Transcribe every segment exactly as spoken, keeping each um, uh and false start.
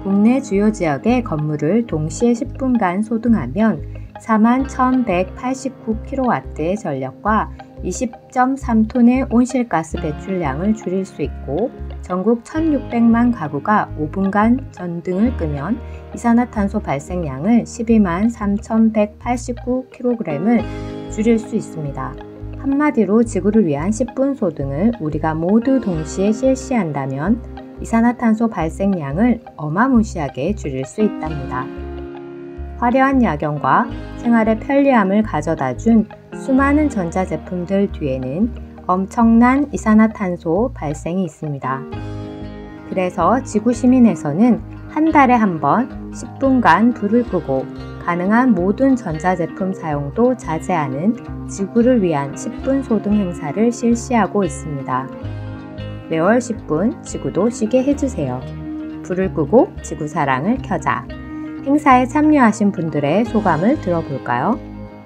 국내 주요 지역의 건물을 동시에 십 분간 소등하면 사만 천백팔십구 킬로와트의 전력과 이십 점 삼 톤의 온실가스 배출량을 줄일 수 있고, 전국 천육백만 가구가 오 분간 전등을 끄면 이산화탄소 발생량을 십이만 삼천백팔십구 킬로그램을 줄일 수 있습니다. 한마디로 지구를 위한 십 분 소등을 우리가 모두 동시에 실시한다면 이산화탄소 발생량을 어마무시하게 줄일 수 있답니다. 화려한 야경과 생활의 편리함을 가져다 준 수많은 전자제품들 뒤에는 엄청난 이산화탄소 발생이 있습니다. 그래서 지구시민에서는 한 달에 한 번 십 분간 불을 끄고 가능한 모든 전자제품 사용도 자제하는 지구를 위한 십 분 소등 행사를 실시하고 있습니다. 매월 십 분 지구도 쉬게 해주세요. 불을 끄고 지구 사랑을 켜자. 행사에 참여하신 분들의 소감을 들어볼까요?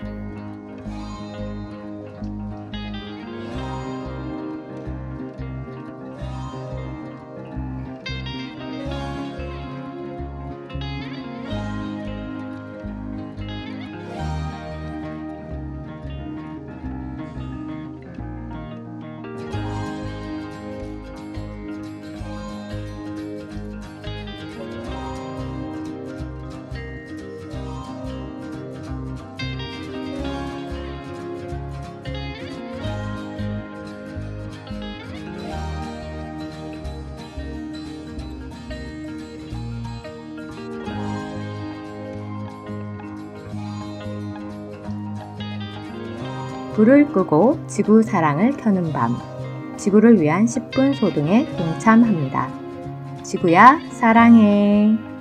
불을 끄고 지구 사랑을 켜는 밤, 지구를 위한 십 분 소등에 동참합니다. 지구야 사랑해.